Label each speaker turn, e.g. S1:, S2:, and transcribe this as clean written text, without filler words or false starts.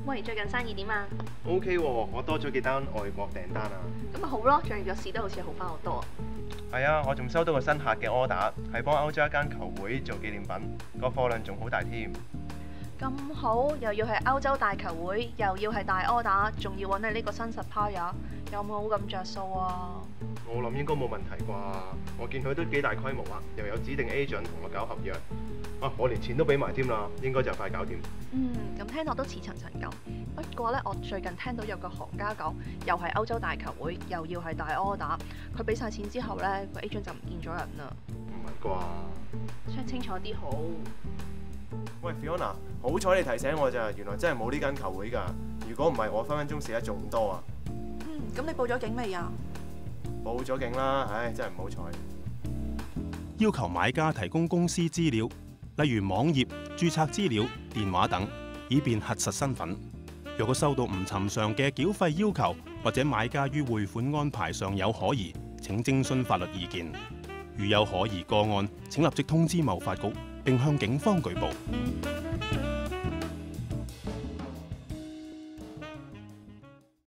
S1: 喂，最近生意點啊？
S2: OK 喎，我多咗幾單外國訂單啊。
S1: 咁咪好咯，最近個市都好似好翻好多。
S2: 係啊，我仲收到個新客嘅 order，係幫歐洲一間球會做紀念品，個貨量仲好大添。
S1: 咁好，又要係歐洲大球會，又要係大 order，仲要揾你呢個新 supplier，有冇咁着數啊？
S2: 我諗應該冇問題啩，我見佢都幾大規模啊，又有指定 agent 同我搞合約。啊，我連錢都俾埋添啦，應該就快搞掂。
S1: 咁聽落都似層層咁。不過呢，我最近聽到有個行家講，又係歐洲大球會，又要係大 order，佢俾晒錢之後呢，個 agent 就唔見咗人啦。
S2: 唔係啩？
S1: check 清楚啲好。
S2: 喂 Fiona， 好彩你提醒我咋，原來真係冇呢間球會㗎。如果唔係，我分分鐘蝕得仲多啊。
S1: 咁你報咗警未啊？
S2: 報咗警啦，唉，真係唔好彩。
S3: 要求買家提供公司資料，例如網頁、註冊資料、電話等，以便核實身份。若果收到唔尋常嘅繳費要求，或者買家於匯款安排上有可疑，請徵詢法律意見。如有可疑個案，請立即通知貿發局，並向警方舉報。